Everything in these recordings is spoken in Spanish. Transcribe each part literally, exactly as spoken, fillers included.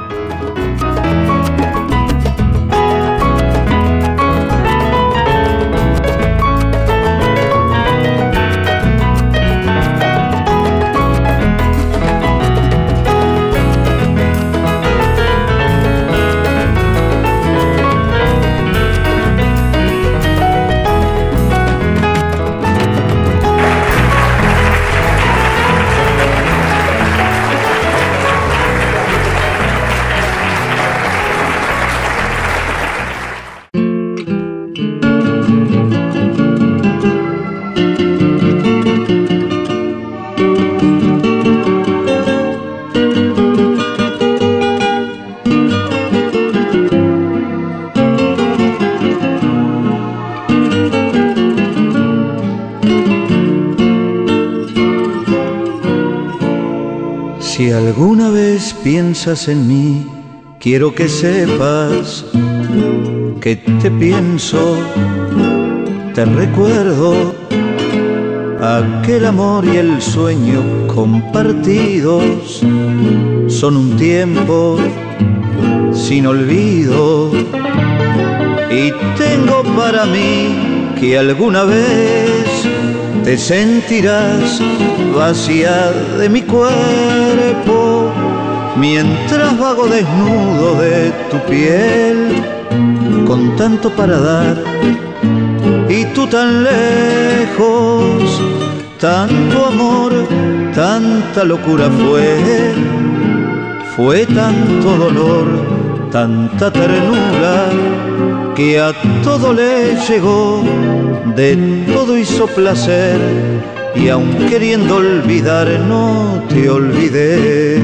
Si alguna vez piensas en mí, quiero que sepas que te pienso, te recuerdo aquel amor y el sueño compartidos son un tiempo sin olvido. Y tengo para mí que alguna vez te sentirás vacía de mi cuerpo, mientras vago desnudo de tu piel, con tanto para dar y tú tan lejos. Tanto amor, tanta locura fue, fue tanto dolor, tanta ternura, que a todo le llegó, de todo hizo placer, y aun queriendo olvidar no te olvidé.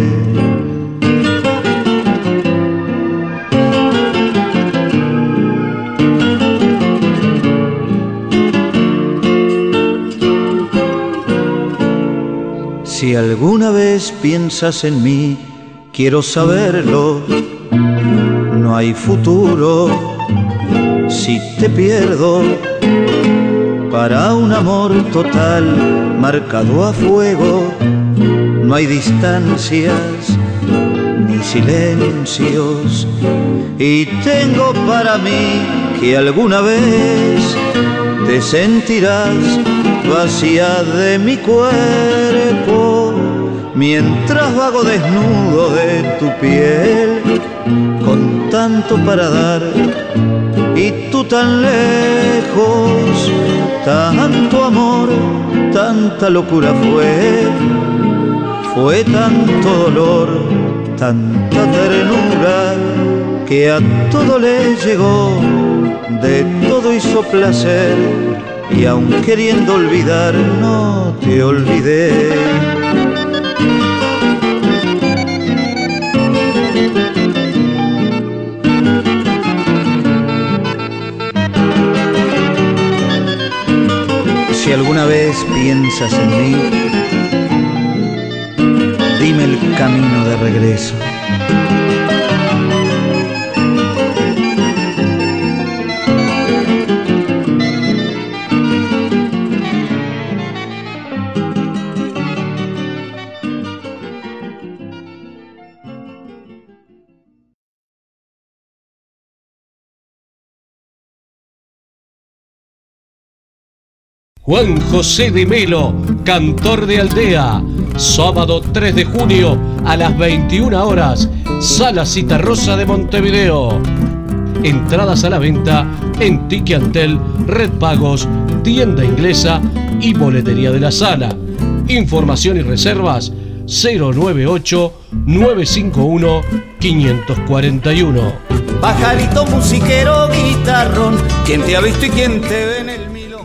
Si alguna vez piensas en mí, quiero saberlo, no hay futuro si te pierdo. Para un amor total marcado a fuego, no hay distancias ni silencios. Y tengo para mí que alguna vez te sentirás vacía de mi cuerpo, mientras vago desnudo de tu piel, con tanto para dar y tú tan lejos. Tanto amor, tanta locura fue, fue tanto dolor, tanta ternura, que a todo le llegó, de todo hizo placer, y aun queriendo olvidar no te olvidé. Si alguna vez piensas en mí, dime el camino de regreso. Juan José de Melo, cantor de aldea. Sábado tres de junio a las veintiuna horas, Sala Citarrosa de Montevideo. Entradas a la venta en Ticantel, Red Pagos, Tienda Inglesa y Boletería de la Sala. Información y reservas cero nueve ocho, nueve cinco uno, cinco cuatro uno. Pajarito musiquero, guitarrón, quien te ha visto y quien te ve en el milongón.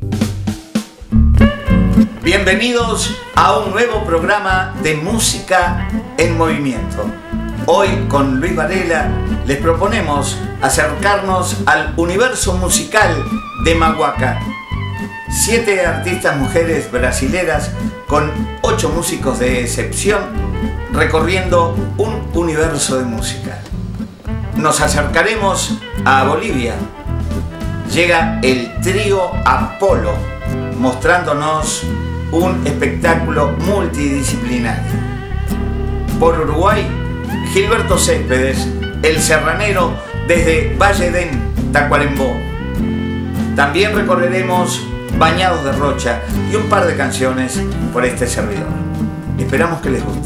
Bienvenidos a un nuevo programa de Música en Movimiento. Hoy con Luis Varela les proponemos acercarnos al universo musical de Mahuaca. Siete artistas mujeres brasileras con ocho músicos de excepción recorriendo un universo de música. Nos acercaremos a Bolivia. Llega el trío Apolo, mostrándonos un espectáculo multidisciplinario. Por Uruguay Gilberto Céspedes, el serranero desde Valle d'en, Tacuarembó. También recorreremos Bañados de Rocha y un par de canciones por este servidor. Esperamos que les guste.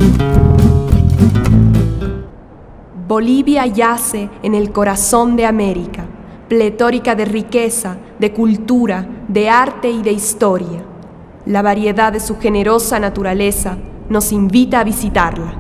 Bolivia yace en el corazón de América, pletórica de riqueza, de cultura, de arte y de historia. La variedad de su generosa naturaleza nos invita a visitarla.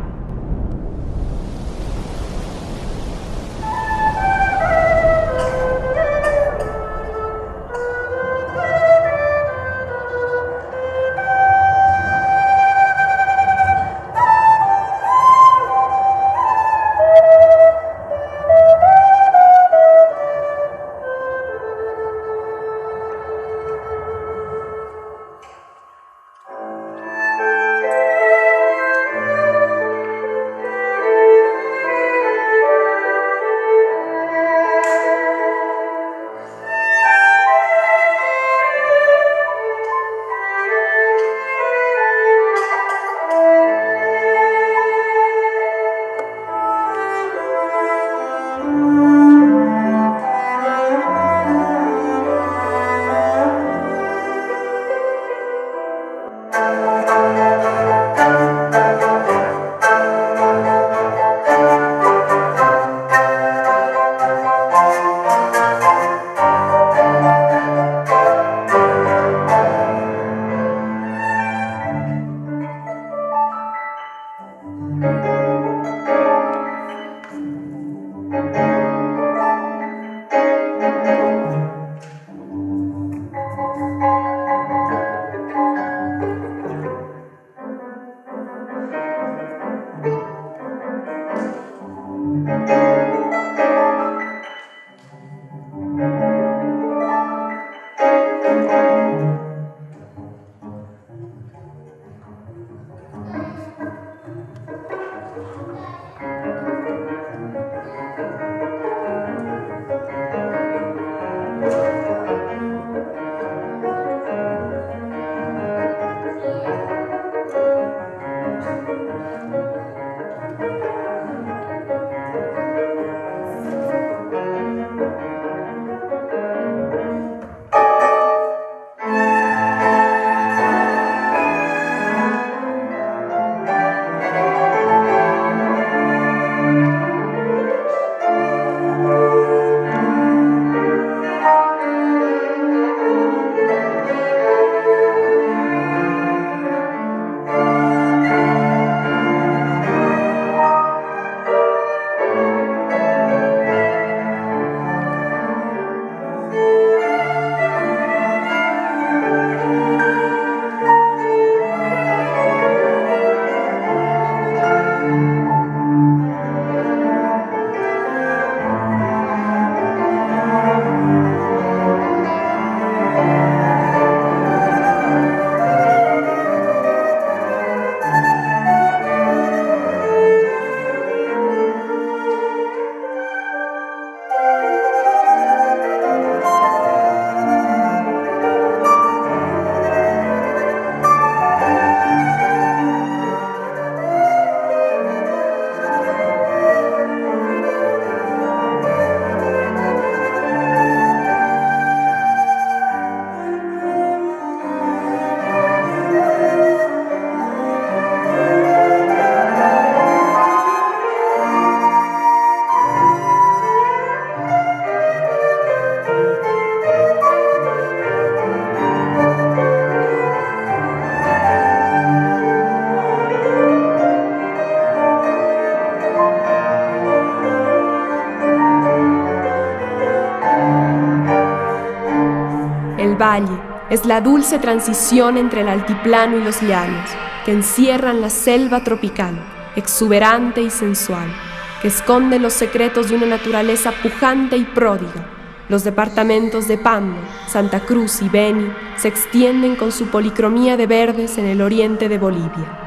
El valle es la dulce transición entre el altiplano y los llanos, que encierran la selva tropical, exuberante y sensual, que esconde los secretos de una naturaleza pujante y pródiga. Los departamentos de Pando, Santa Cruz y Beni se extienden con su policromía de verdes en el oriente de Bolivia.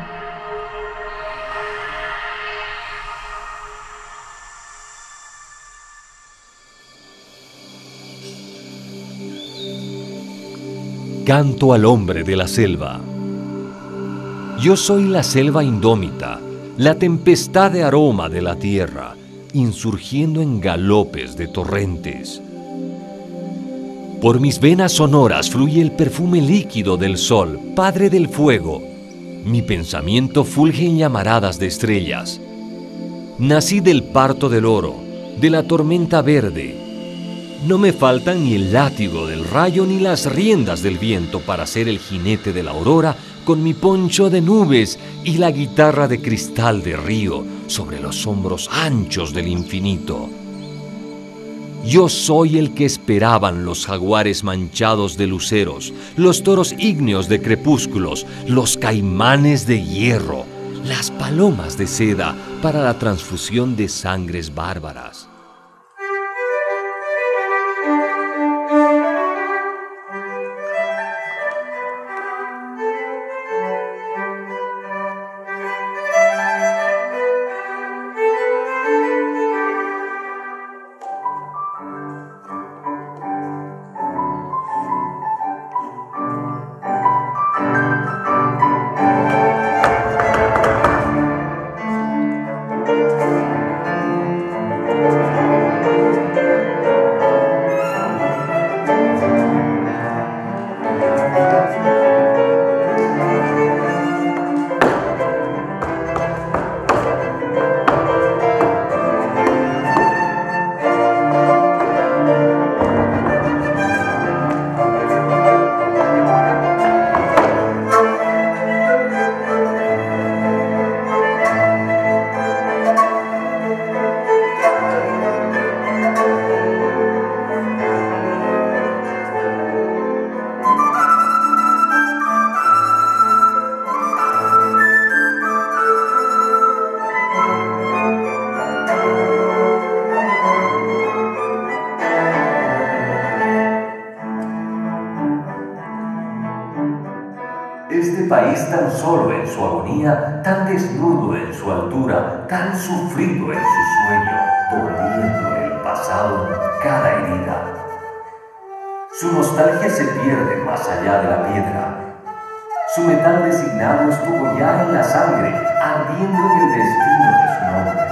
Canto al hombre de la selva. Yo soy la selva indómita, la tempestad de aroma de la tierra, insurgiendo en galopes de torrentes. Por mis venas sonoras fluye el perfume líquido del sol, padre del fuego. Mi pensamiento fulge en llamaradas de estrellas. Nací del parto del oro, de la tormenta verde. No me faltan ni el látigo del rayo ni las riendas del viento para ser el jinete de la aurora con mi poncho de nubes y la guitarra de cristal de río sobre los hombros anchos del infinito. Yo soy el que esperaban los jaguares manchados de luceros, los toros ígneos de crepúsculos, los caimanes de hierro, las palomas de seda para la transfusión de sangres bárbaras. País tan solo en su agonía, tan desnudo en su altura, tan sufrido en su sueño, doliendo en el pasado cada herida. Su nostalgia se pierde más allá de la piedra. Su metal designado estuvo ya en la sangre, ardiendo en el destino de su nombre.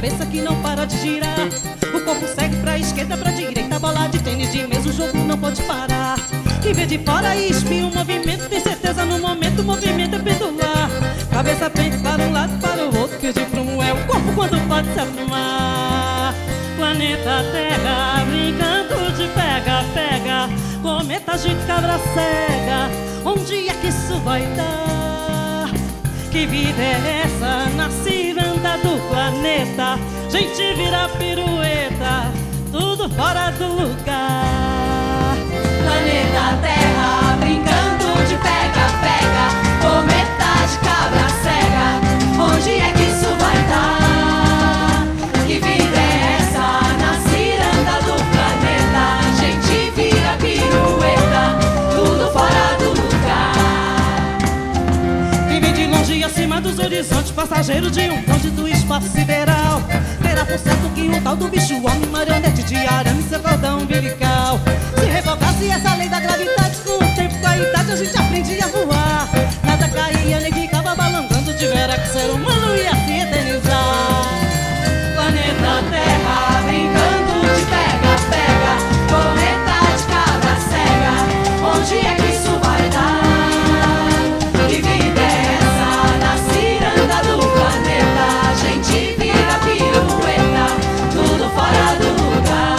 cabeça que não para de girar. O corpo segue pra esquerda, pra direita, bola de tênis de mesa, o jogo não pode parar. Quem vê de fora e espia o movimento, tem certeza no momento, o movimento é pendular. Cabeça pende para um lado, para o outro, que de prumo é o corpo quando pode se aprumar. Planeta Terra, brincando de pega-pega, cometa de cabra cega, onde é que isso vai dar? Que vida é essa na ciranda do planeta? Gente vira pirueta, tudo fora do lugar. Planeta Terra, brincando de pega-pega, cometa de cabra cega, onde é que isso vai dar? Que vida é essa na ciranda do planeta? Gente vira pirueta, tudo fora do lugar. Quem vem de longe e acima dos horizontes, passageiro de um bonde do espaço sideral, terá por certo que um tal do bicho homem, marionete de arame, seu cordão umbilical. Se revogasse essa lei da gravidade, com o tempo, com a idade, a gente aprendia a voar. Nada caía, nem ficava balangando, tivera que o ser humano ia se eternizar. Planeta Terra, brincando de pega-pega, cometa de cabra cega, onde é que isso vai dar? Que vida é essa na ciranda do planeta? A gente vira pirueta, tudo fora do lugar.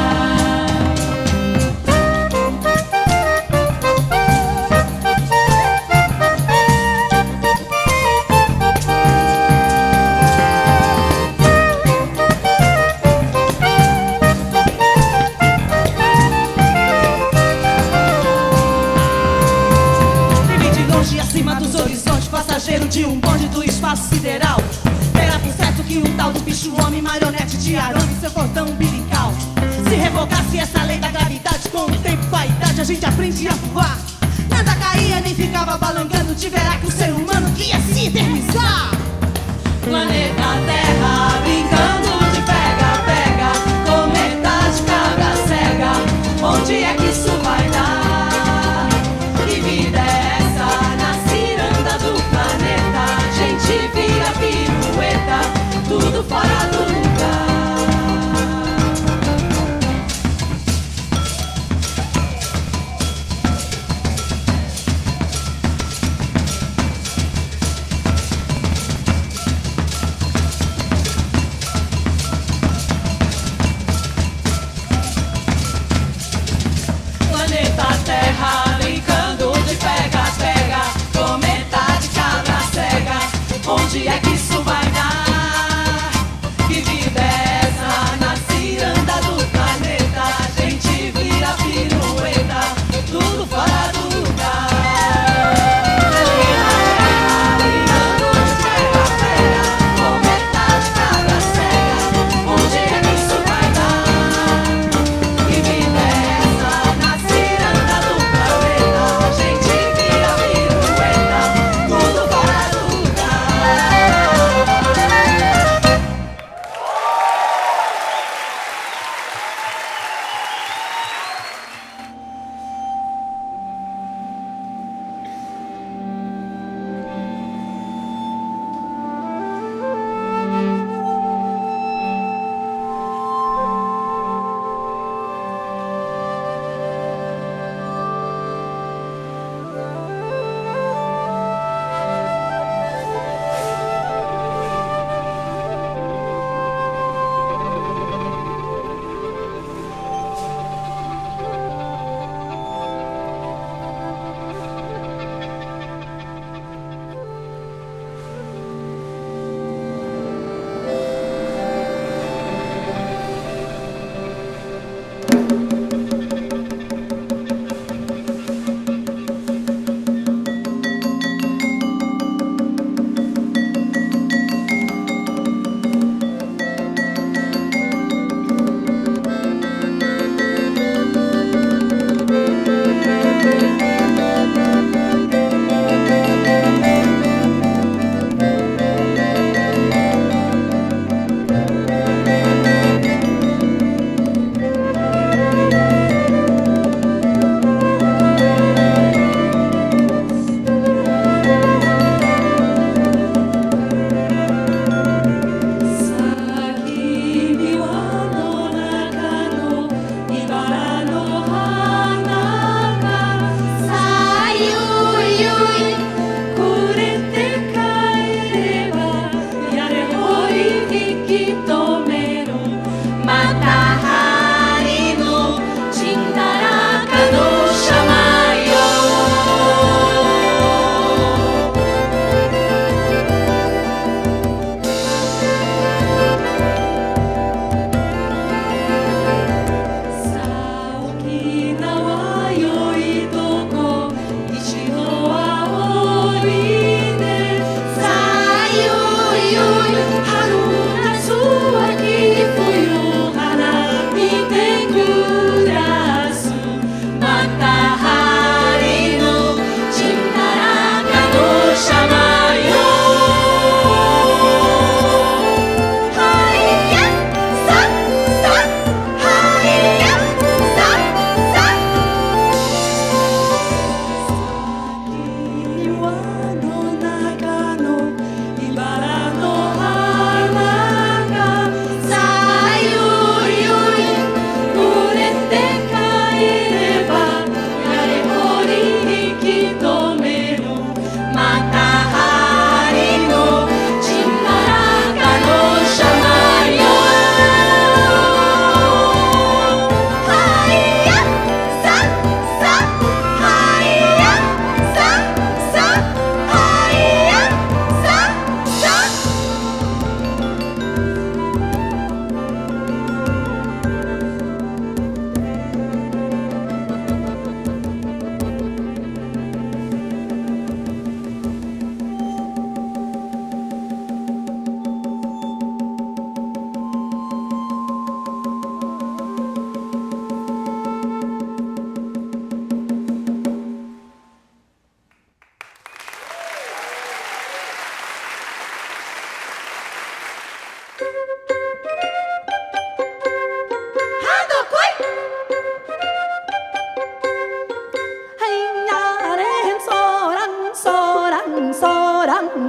Passageiro de um bonde do espaço sideral, terá por certo que um tal do bicho homem, marionete de arame, seu cordão umbilical. Se revogasse essa lei da gravidade, com o tempo, com a idade, a gente aprendia a voar. Nada caía, nem ficava balangando, tiverá que o ser humano ia se eternizar. Planeta Terra, brincando de pega-pega, cometa de cabra cega, onde é que isso vai dar? Que vida é essa na ciranda do planeta? A gente vira pirueta, tudo fora do lugar.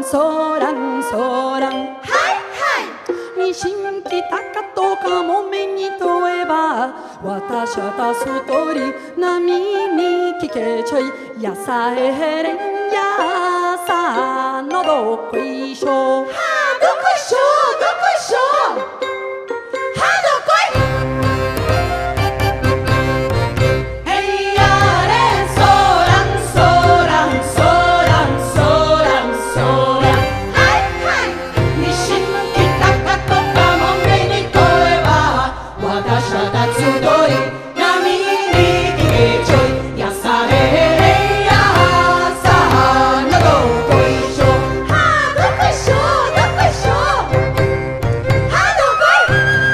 ソランソラン、はいはい、にしんきたかとかも目に問えば、私はたすとり波に聞けちょい、やさえれんやさのどこいしょ、はあどこいしょどこいしょ、はあどこい、へいやれソランソランソランソランソラン、はいはい、にしんきたかとかも目に問えば、私はたつどり波に聞けちょい、やされれやさのどこいしょ、はあどこいしょどこいしょ、はあどこい、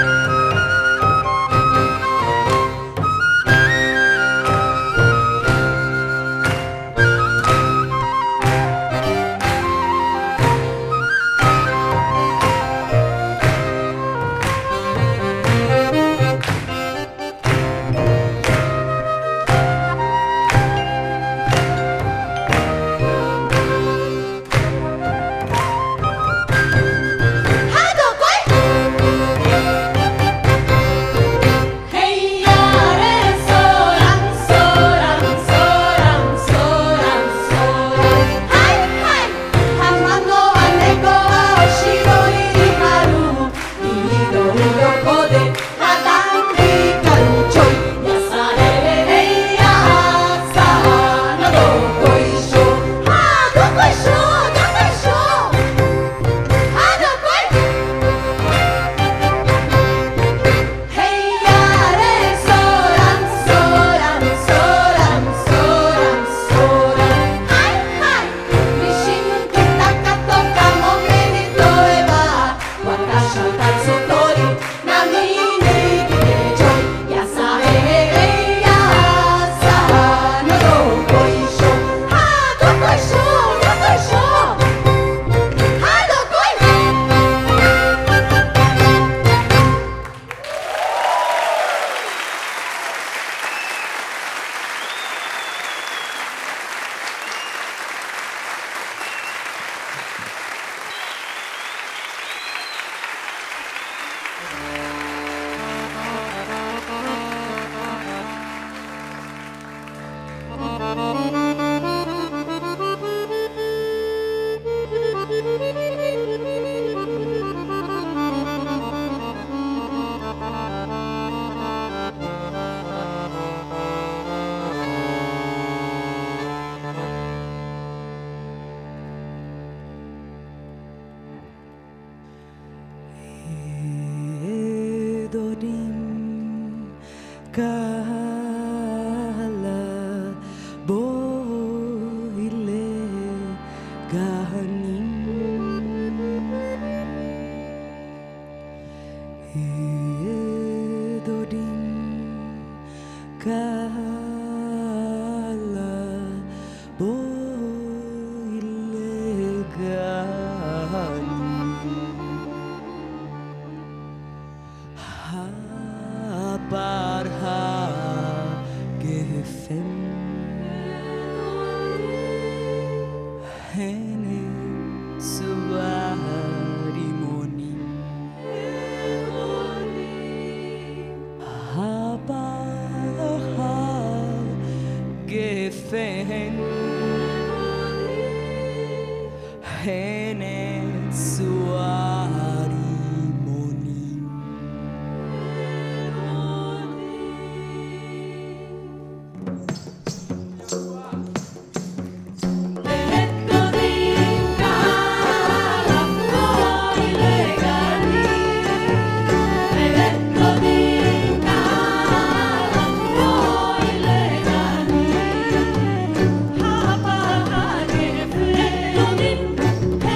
Hey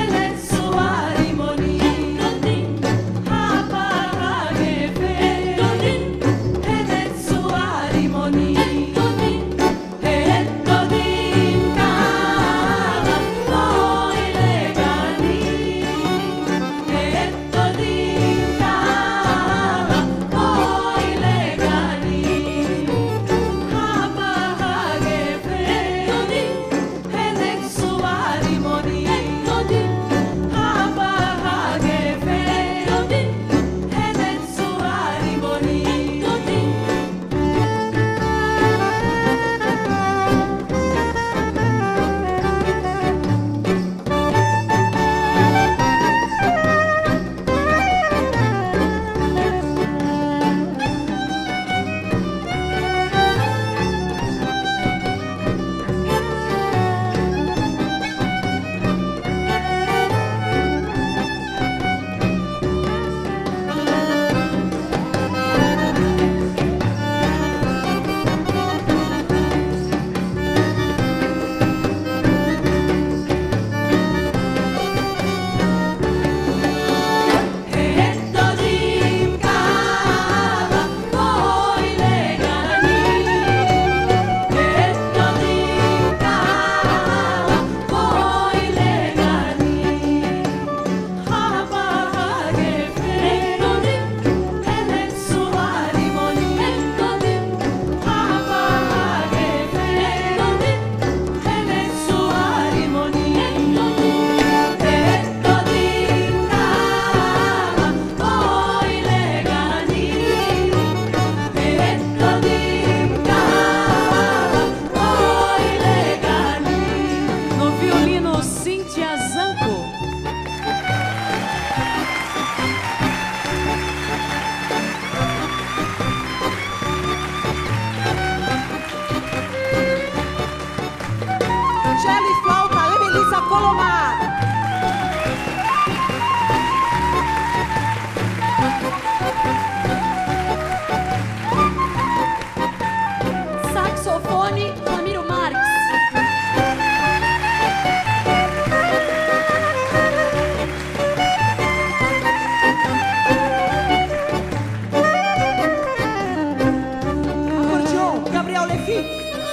Gabriel Lefi.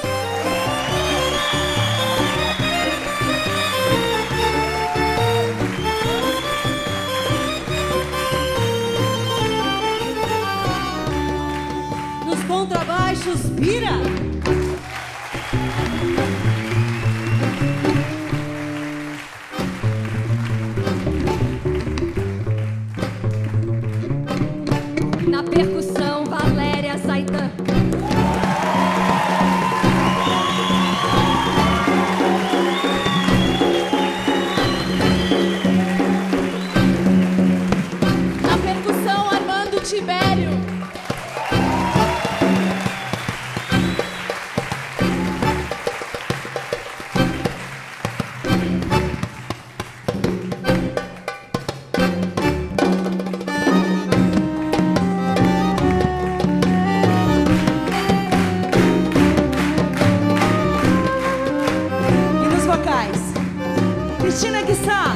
Nos contrabaixos, Bira. Na percussão, Valéria Zaidan. Na percussão, Armando Tibério. Cristina Guissá.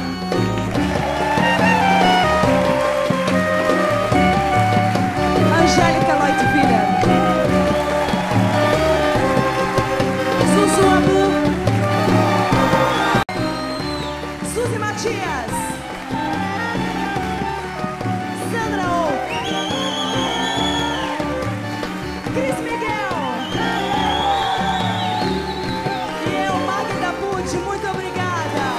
Angélica Leutwiller. Zuzu Abu. Suzy Matias. Sandra O. Cris Miguel. E eu, Magda Pucci, muito obrigada.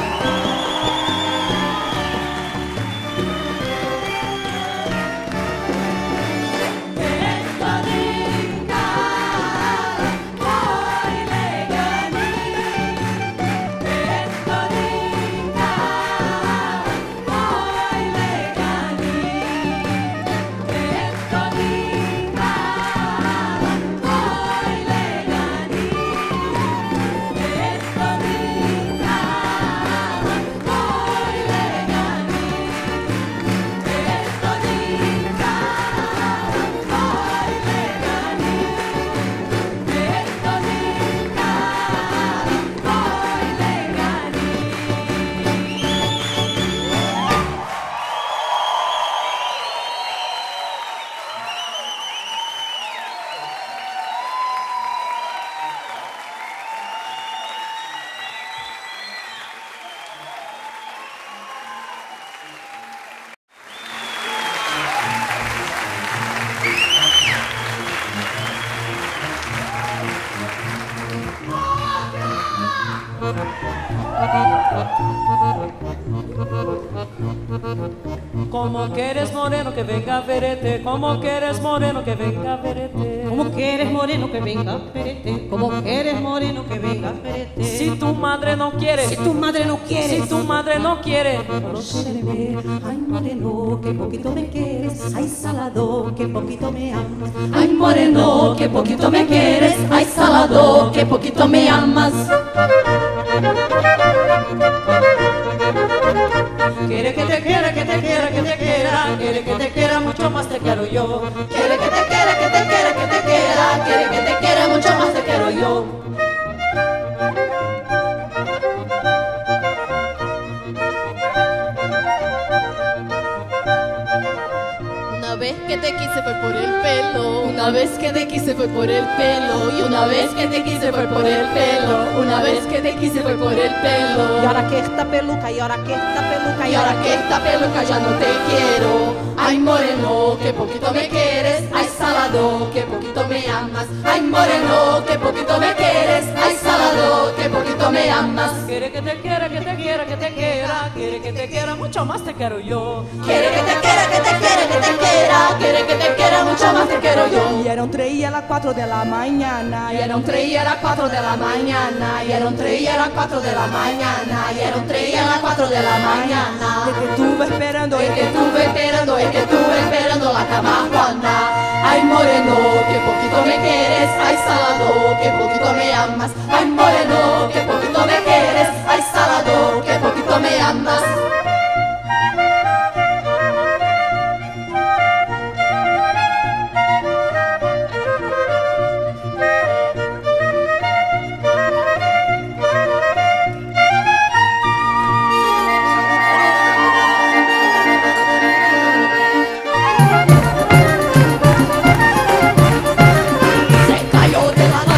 Como quieres moreno que venga a verete, como quieres moreno que venga a verete, como quieres moreno que venga a verete, como quieres moreno que venga a verete. Si tu madre no quiere, si tu madre no quiere, si tu madre no quiere, no lo sé de ver. Ay moreno, que poquito me quieres, ay salado, que poquito me amas. Ay moreno, que poquito me quieres, ay salado, que poquito me amas. Quiere que te quiera, que te quiera, que te quiera, quiere que te quiera, mucho más te quiero yo. Quiere que te quiera, que te quiera, que te quiera, quiere que te quiera, mucho más te quiero yo. Una vez que te quise fue por el pelo, una vez que te quise fue por el pelo, y una vez que te quise fue por el pelo, una vez que te quise fue por el pelo. Y ahora que esta peluca, y ahora que esta peluca, y ahora que esta peluca ya no te quiero. Ay moreno, que poquito me quieres, ay salado, que poquito me amas. Ay moreno, que poquito me quieres, ay salado, que poquito me amas. Quiere que te quiera, que te quiera, que te quiera, quiere que te quiera, mucho más te quiero yo. Quiere que te quiera, que te quiera, que te quiera, quiere que te quiera, mucho más te quiero yo. Y eran tres y a las cuatro de la mañana, y eran tres y a las cuatro de la mañana, y eran tres y a las cuatro de la mañana, y eran tres y a las cuatro de la mañana. Es que estuve esperando, es que estuve esperando, es que estuve esperando la cama Juana. Ay moreno, que poquito me quieres, ay salado, que poquito me amas. Ay moreno, que poquito me quieres, ay salado, que poquito me amas. Se cayó de la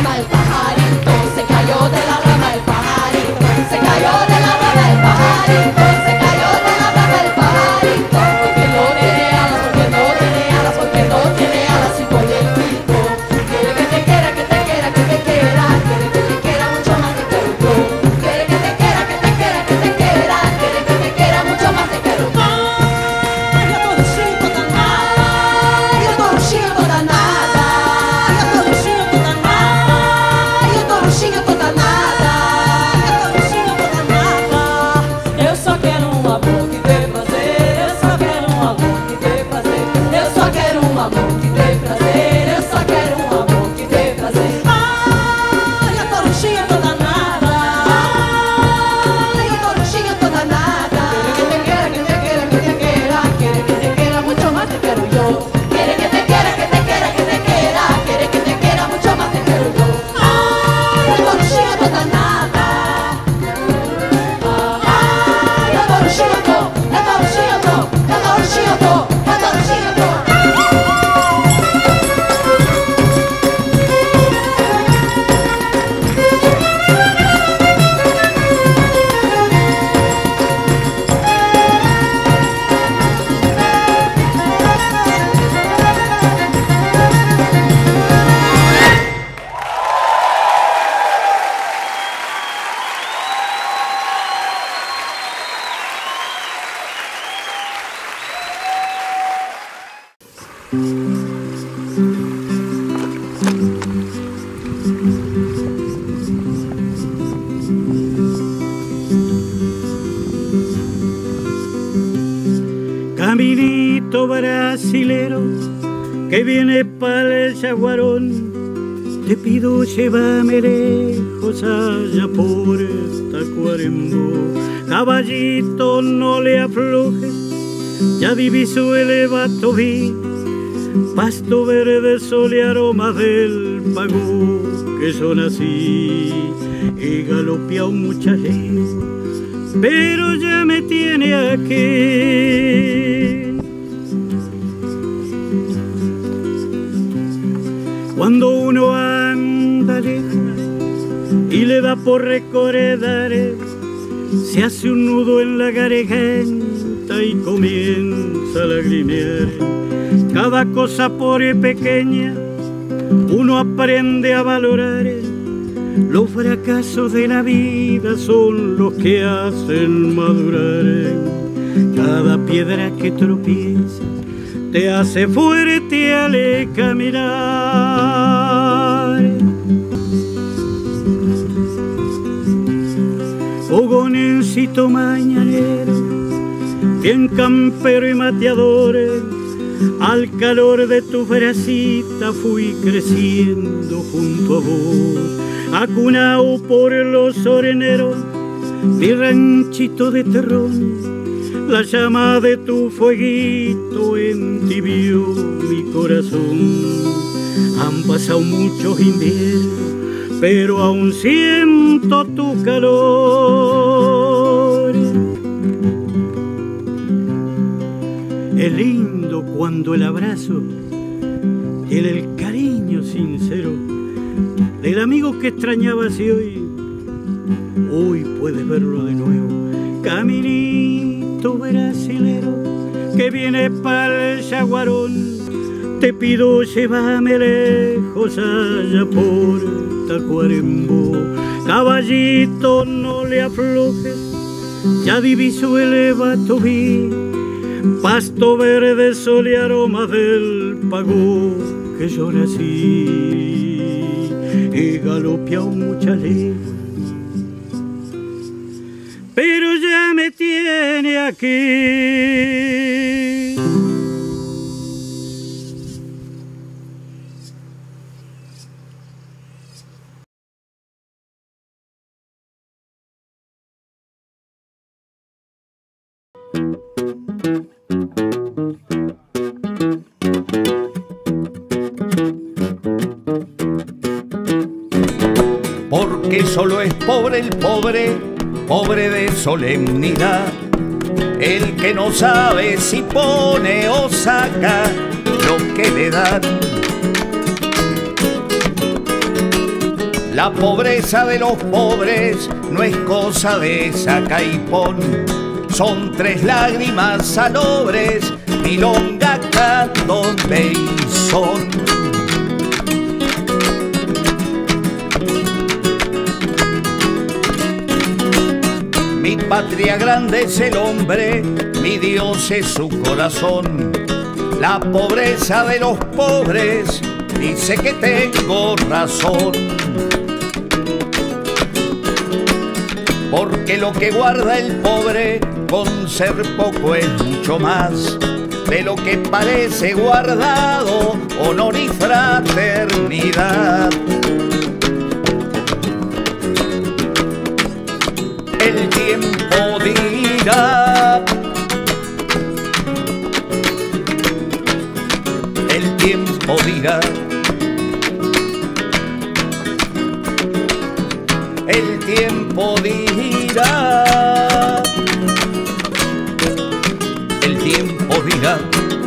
que viene para el Yaguarón. Te pido llévame lejos allá por Tacuarembó. Caballito, no le aflojes, ya diviso el Evatoví, pasto verde, sol y aroma del Pagú, que yo nací. He galopeado muchas líneas, pero ya me tiene aquí. Cuando uno anda lejos y le da por recordar, se hace un nudo en la garganta y comienza a lagrimear. Cada cosa por pequeña uno aprende a valorar. Los fracasos de la vida son los que hacen madurar. Cada piedra que tropieza te hace fuerte al caminar. Fogoncito mañanero, bien campero y mateador, al calor de tu bracita fui creciendo junto a vos. Acunao por los oreneros, mi ranchito de terrón, la llama de tu fueguito entibió mi corazón. Han pasado muchos inviernos, pero aún siento tu calor. Es lindo cuando el abrazo tiene el cariño sincero del amigo que extrañabas y hoy, hoy puedes verlo de nuevo. Caminito brasilero que viene para el Yaguarón, te pido llévame lejos allá por Tacuarembó. Caballito, no le aflojes, ya diviso el Evatoví, pasto verde, sol y aroma del Pagú, que yo nací. He galopeado muchas leguas, pero ya me tiene aquí. Porque solo es pobre el pobre, pobre de solemnidad, el que no sabe si pone o saca lo que le dan. La pobreza de los pobres no es cosa de saca y pon, son tres lágrimas salobres, milonga, candombe y son. Mi patria grande es el hombre, mi Dios es su corazón. La pobreza de los pobres dice que tengo razón. Porque lo que guarda el pobre con ser poco es mucho más de lo que parece guardado, honor y fraternidad. El tiempo dirá, el tiempo dirá, el tiempo dirá, el tiempo dirá.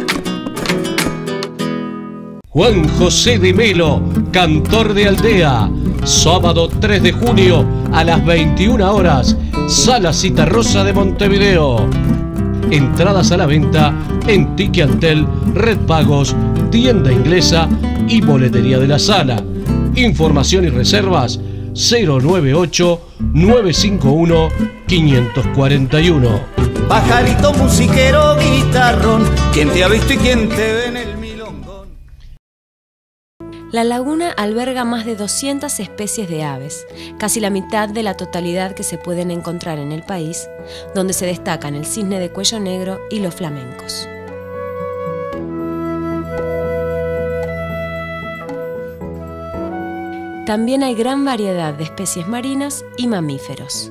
Juan José de Melo, cantor de aldea, sábado tres de junio a las veintiuna horas, Sala Citarrosa de Montevideo. Entradas a la venta en Tiqueantel, Red Pagos, Tienda Inglesa y Boletería de la Sala. Información y reservas cero nueve ocho, nueve cinco uno, cinco cuatro uno. Pajarito musiquero, guitarrón, ¿quién te ha visto y quién te ve en el milongón? La laguna alberga más de doscientas especies de aves, casi la mitad de la totalidad que se pueden encontrar en el país, donde se destacan el cisne de cuello negro y los flamencos. También hay gran variedad de especies marinas y mamíferos.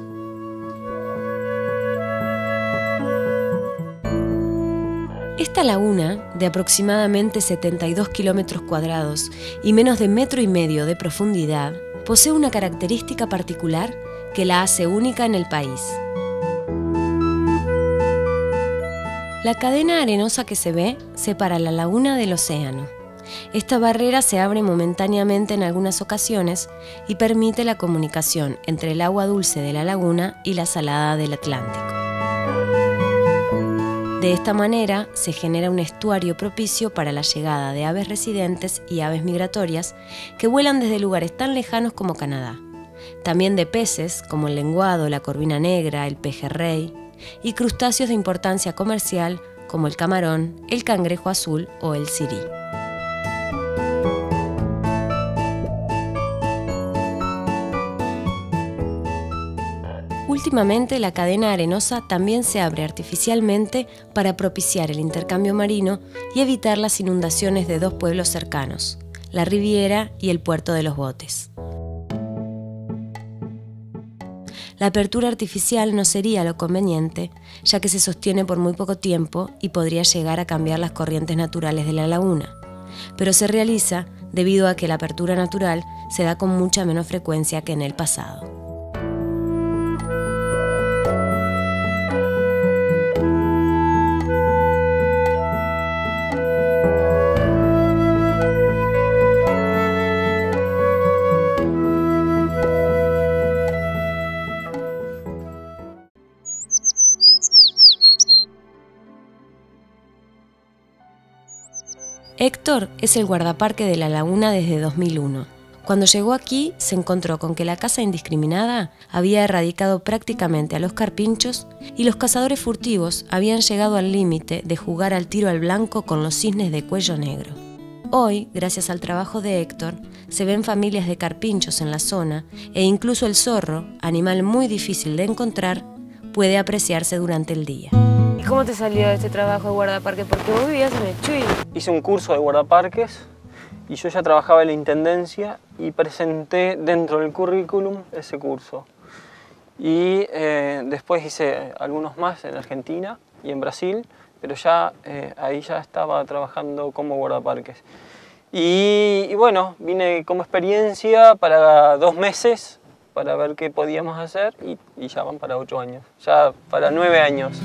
Esta laguna, de aproximadamente setenta y dos kilómetros cuadrados y menos de metro y medio de profundidad, posee una característica particular que la hace única en el país. La cadena arenosa que se ve separa la laguna del océano. Esta barrera se abre momentáneamente en algunas ocasiones y permite la comunicación entre el agua dulce de la laguna y la salada del Atlántico. De esta manera se genera un estuario propicio para la llegada de aves residentes y aves migratorias que vuelan desde lugares tan lejanos como Canadá. También de peces como el lenguado, la corvina negra, el pejerrey, y crustáceos de importancia comercial como el camarón, el cangrejo azul o el sirí. Últimamente, la cadena arenosa también se abre artificialmente para propiciar el intercambio marino y evitar las inundaciones de dos pueblos cercanos, la Riviera y el puerto de los Botes. La apertura artificial no sería lo conveniente, ya que se sostiene por muy poco tiempo y podría llegar a cambiar las corrientes naturales de la laguna, pero se realiza debido a que la apertura natural se da con mucha menos frecuencia que en el pasado. Héctor es el guardaparque de la laguna desde dos mil uno. Cuando llegó aquí, se encontró con que la caza indiscriminada había erradicado prácticamente a los carpinchos y los cazadores furtivos habían llegado al límite de jugar al tiro al blanco con los cisnes de cuello negro. Hoy, gracias al trabajo de Héctor, se ven familias de carpinchos en la zona e incluso el zorro, animal muy difícil de encontrar, puede apreciarse durante el día. ¿Y cómo te salió este trabajo de guardaparque? Porque vos vivías en el Chuy. Hice un curso de guardaparques y yo ya trabajaba en la intendencia y presenté dentro del currículum ese curso. Y eh, después hice algunos más en Argentina y en Brasil, pero ya eh, ahí ya estaba trabajando como guardaparques. Y, y bueno, vine como experiencia para dos meses para ver qué podíamos hacer y, y ya van para ocho años, ya para nueve años.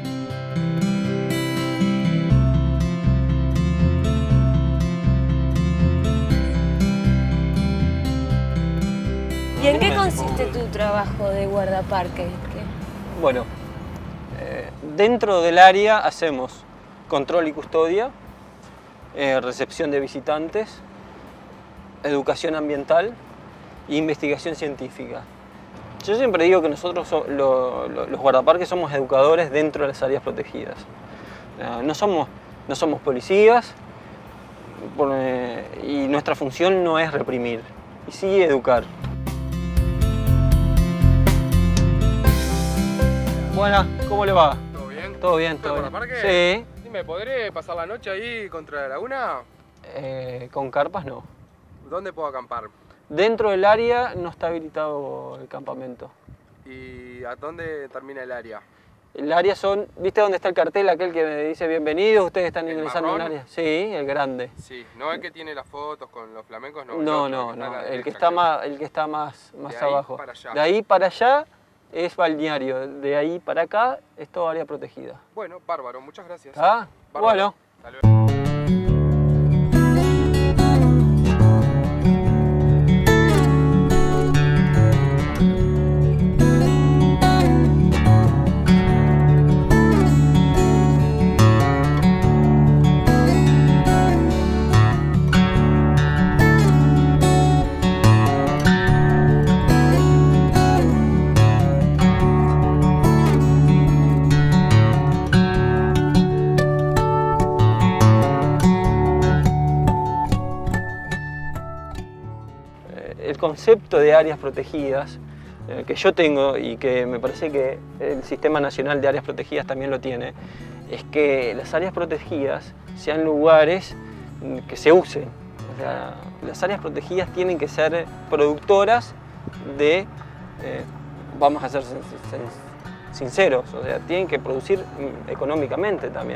¿Y en qué consiste tu trabajo de guardaparque? ¿Qué? Bueno, eh, dentro del área hacemos control y custodia, eh, recepción de visitantes, educación ambiental e investigación científica. Yo siempre digo que nosotros, so, lo, lo, los guardaparques, somos educadores dentro de las áreas protegidas. Eh, no, somos, no somos policías por, eh, y nuestra función no es reprimir, y sí educar. Buenas, ¿cómo le va? ¿Todo bien? Todo bien, todo bien. Parque? Sí. Dime, ¿podré pasar la noche ahí contra la laguna? Eh, con carpas no. ¿Dónde puedo acampar? Dentro del área no está habilitado el campamento. ¿Y a dónde termina el área? El área son, ¿viste dónde está el cartel aquel que me dice bienvenidos? Ustedes están ingresando en el área. Sí, el grande. Sí, no es que tiene las fotos con los flamencos, no. No, no, no, el que está más, el que está más, más de ahí abajo. Para allá. De ahí para allá es balneario, de ahí para acá es todo área protegida. Bueno, bárbaro, muchas gracias. ¿Ah? Bueno. El concepto de áreas protegidas eh, que yo tengo y que me parece que el Sistema Nacional de Áreas Protegidas también lo tiene, es que las áreas protegidas sean lugares que se usen, O sea, las áreas protegidas tienen que ser productoras de, eh, vamos a ser sinceros, o sea, tienen que producir económicamente también.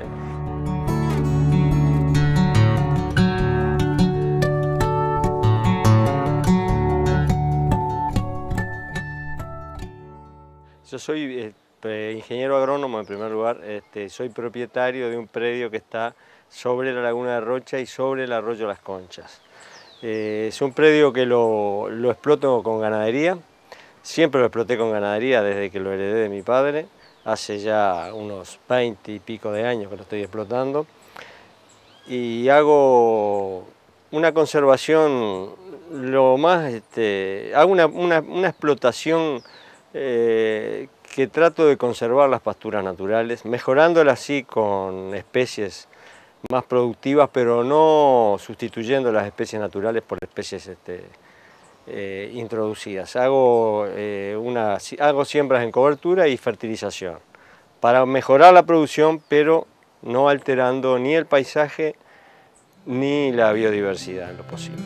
Yo soy eh, ingeniero agrónomo en primer lugar, este, soy propietario de un predio que está sobre la laguna de Rocha y sobre el arroyo Las Conchas. Eh, es un predio que lo, lo exploto con ganadería, siempre lo exploté con ganadería desde que lo heredé de mi padre, hace ya unos veinte y pico de años que lo estoy explotando, y hago una conservación, lo más, este, hago una, una, una explotación eh, que trato de conservar las pasturas naturales, mejorándolas así con especies más productivas, pero no sustituyendo las especies naturales por especies este, eh, introducidas. Hago, eh, una, hago siembras en cobertura y fertilización para mejorar la producción, pero no alterando ni el paisaje ni la biodiversidad en lo posible.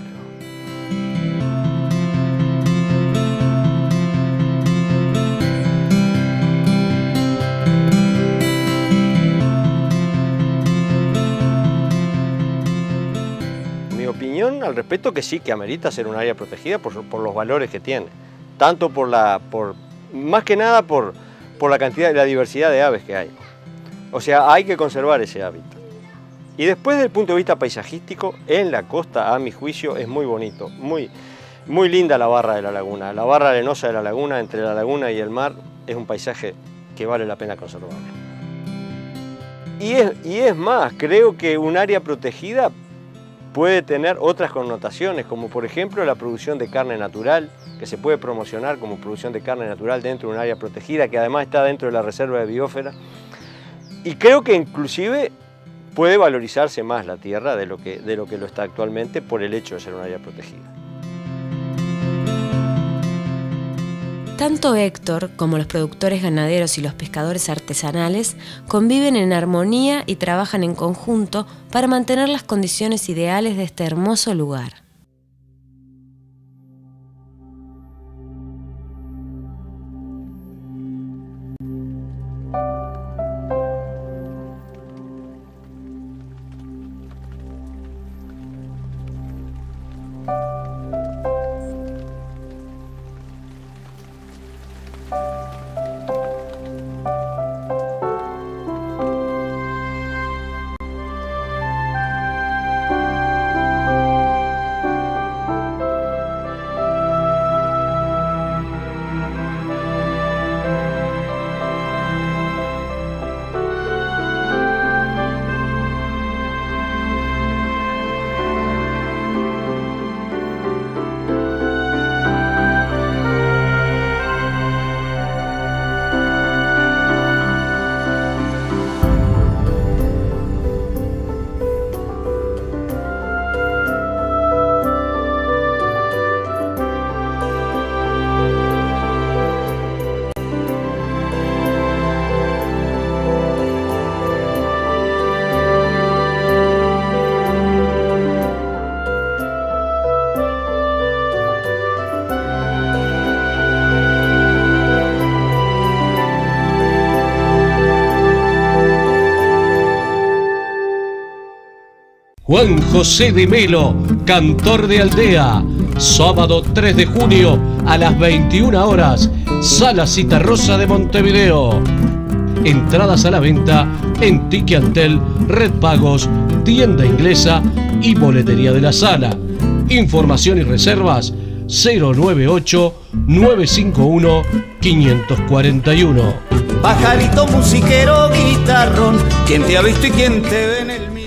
Opinión al respecto que sí, que amerita ser un área protegida por, por los valores que tiene, tanto por la, por, más que nada por, por la cantidad, la diversidad de aves que hay. O sea, hay que conservar ese hábitat. Y después desde el punto de vista paisajístico, en la costa, a mi juicio, es muy bonito, muy, muy linda la barra de la laguna. La barra arenosa de la laguna, entre la laguna y el mar, es un paisaje que vale la pena conservar. Y es, y es más, creo que un área protegida puede tener otras connotaciones, como por ejemplo la producción de carne natural, que se puede promocionar como producción de carne natural dentro de un área protegida, que además está dentro de la reserva de biosfera. Y creo que inclusive puede valorizarse más la tierra de lo que, de lo que lo está actualmente por el hecho de ser un área protegida. Tanto Héctor como los productores ganaderos y los pescadores artesanales conviven en armonía y trabajan en conjunto para mantener las condiciones ideales de este hermoso lugar. Juan José de Melo, cantor de aldea. Sábado tres de junio a las veintiuna horas, Sala Citarrosa de Montevideo. Entradas a la venta en Tiqueantel, Red Pagos, Tienda Inglesa y Boletería de la Sala. Información y reservas cero nueve ocho, nueve cinco uno, cinco cuatro uno. Pajarito musiquero, guitarrón, ¿quién te ha visto y quién te ve en el milongón?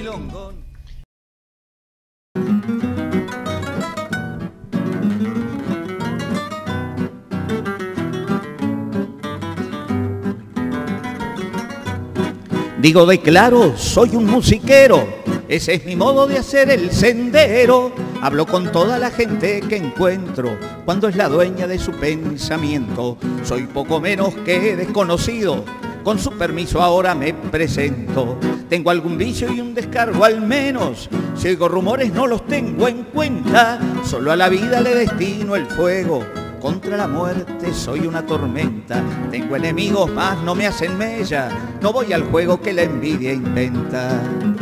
Digo de claro, soy un musiquero, ese es mi modo de hacer el sendero. Hablo con toda la gente que encuentro cuando es la dueña de su pensamiento. Soy poco menos que desconocido, con su permiso ahora me presento. Tengo algún vicio y un descargo al menos, si oigo rumores no los tengo en cuenta. Solo a la vida le destino el fuego, contra la muerte soy una tormenta. Tengo enemigos más no me hacen mella, no voy al juego que la envidia inventa.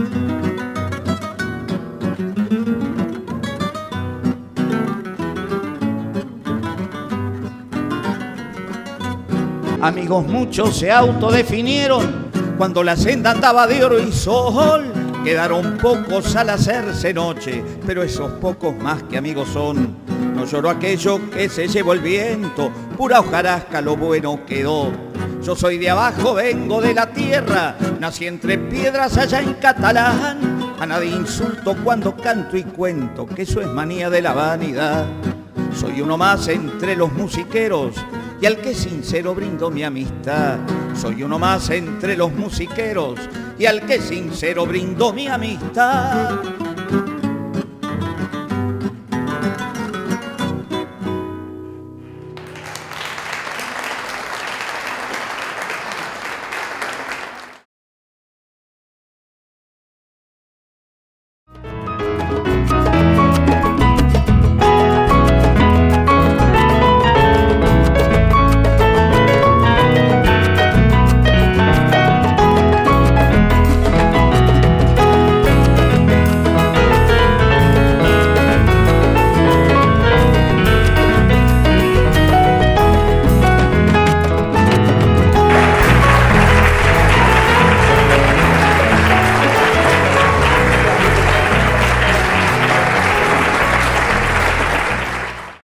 Amigos muchos se autodefinieron cuando la senda andaba de oro y sol. Quedaron pocos al hacerse noche, pero esos pocos más que amigos son. No lloró aquello que se llevó el viento, pura hojarasca lo bueno quedó. Yo soy de abajo, vengo de la tierra, nací entre piedras allá en Catalán. A nadie insulto cuando canto y cuento, que eso es manía de la vanidad. Soy uno más entre los musiqueros y al que sincero brindo mi amistad. Soy uno más entre los musiqueros y al que sincero brindo mi amistad.